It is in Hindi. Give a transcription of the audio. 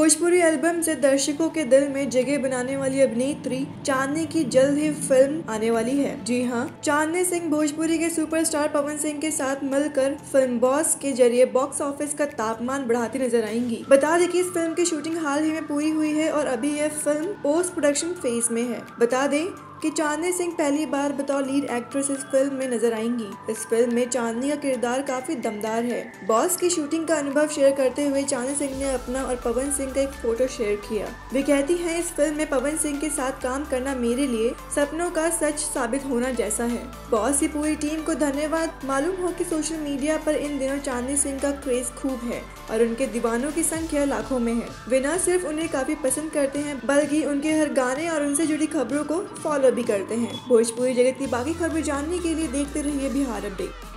भोजपुरी एल्बम से दर्शकों के दिल में जगह बनाने वाली अभिनेत्री चांदनी की जल्द ही फिल्म आने वाली है। जी हां, चांदनी सिंह भोजपुरी के सुपरस्टार पवन सिंह के साथ मिलकर फिल्म बॉस के जरिए बॉक्स ऑफिस का तापमान बढ़ाती नजर आएंगी। बता दें कि इस फिल्म की शूटिंग हाल ही में पूरी हुई है और अभी यह फिल्म पोस्ट प्रोडक्शन फेज में है। बता दें कि चांदनी सिंह पहली बार बतौर लीड एक्ट्रेस इस फिल्म में नजर आएंगी। इस फिल्म में चांदनी का किरदार काफी दमदार है। बॉस की शूटिंग का अनुभव शेयर करते हुए चांदनी सिंह ने अपना और पवन सिंह का एक फोटो शेयर किया। वे कहती हैं, इस फिल्म में पवन सिंह के साथ काम करना मेरे लिए सपनों का सच साबित होना जैसा है। बॉस की पूरी टीम को धन्यवाद। मालूम हो कि सोशल मीडिया पर इन दिनों चांदनी सिंह का क्रेज खूब है और उनके दीवानों की संख्या लाखों में है। वे न सिर्फ उन्हें काफी पसंद करते हैं बल्कि उनके हर गाने और उनसे जुड़ी खबरों को फॉलो भी करते हैं। भोजपुरी जगत की बाकी खबरें जानने के लिए देखते रहिए बिहार अपडेट।